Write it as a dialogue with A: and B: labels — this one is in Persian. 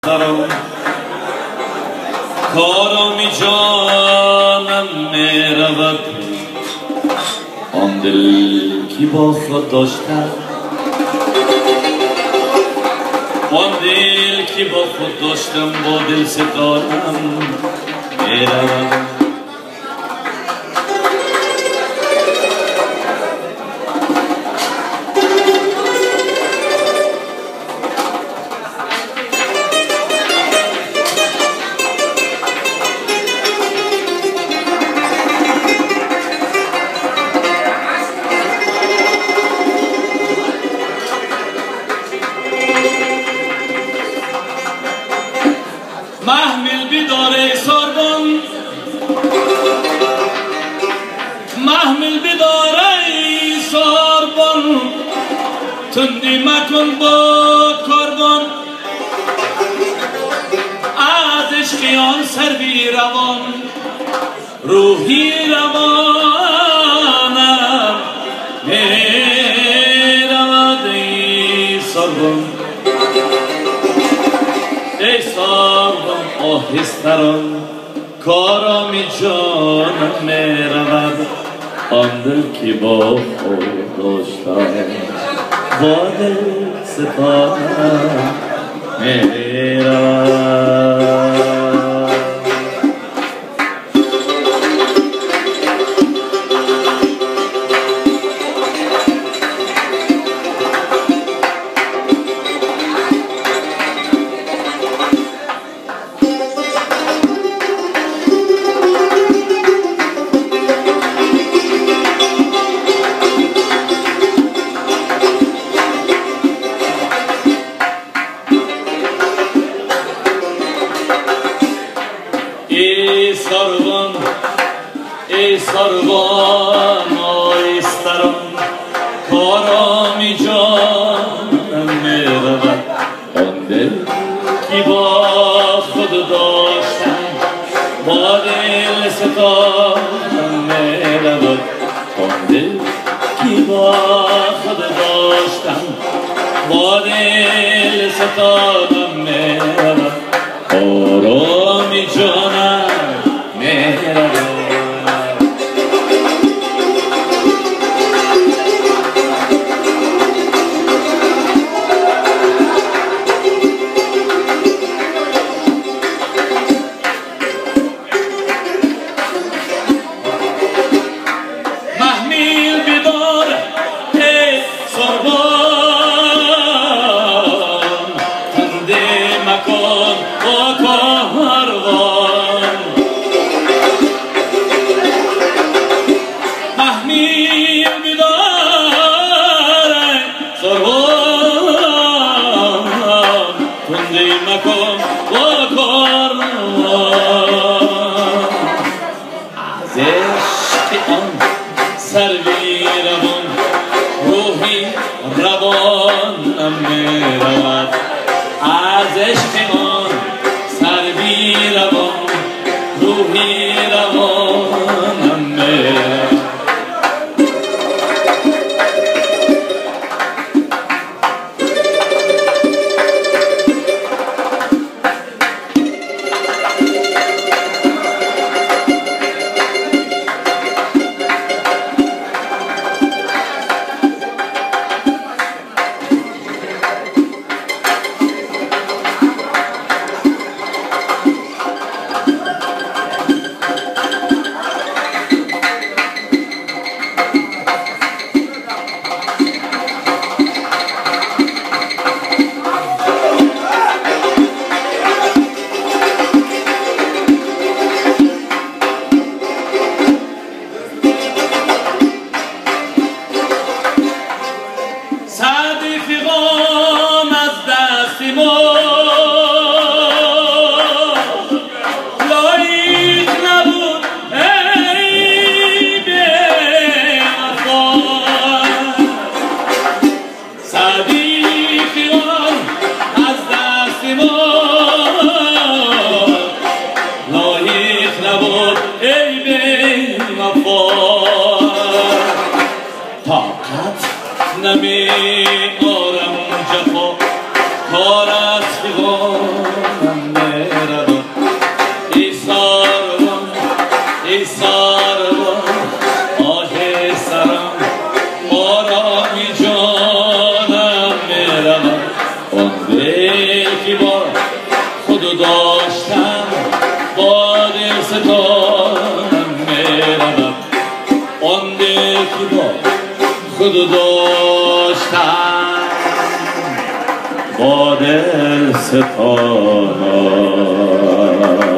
A: سرم کارامی جانم می رود آن دل کی با خود داشتم آن دل کی با خود داشتم با دل ستارم می رود محمل بداره ساربان محمل بداره ساربان تندی مکن با کاربان از عشقیان سر بی روان روحی روانم میرود ای ساربان ای ساربان آهستران کارامی جانم می رود آن دل که با خود داشتم با دل ستارم می رود ای ساربان آیستران کارامی جانم می رود آن دل کی با خود داشتم با دل ستارم می رود آن دل کی با خود داشتم با دل ستارم می رود کارامی جانم می رود سروی روان روحی روانم می رود از عشق آن سروی روان روحی روانم می رود میرود آن دل که با خود داشتم با دل ستانم میرود آن دل که با خود داشتم با دل ستانم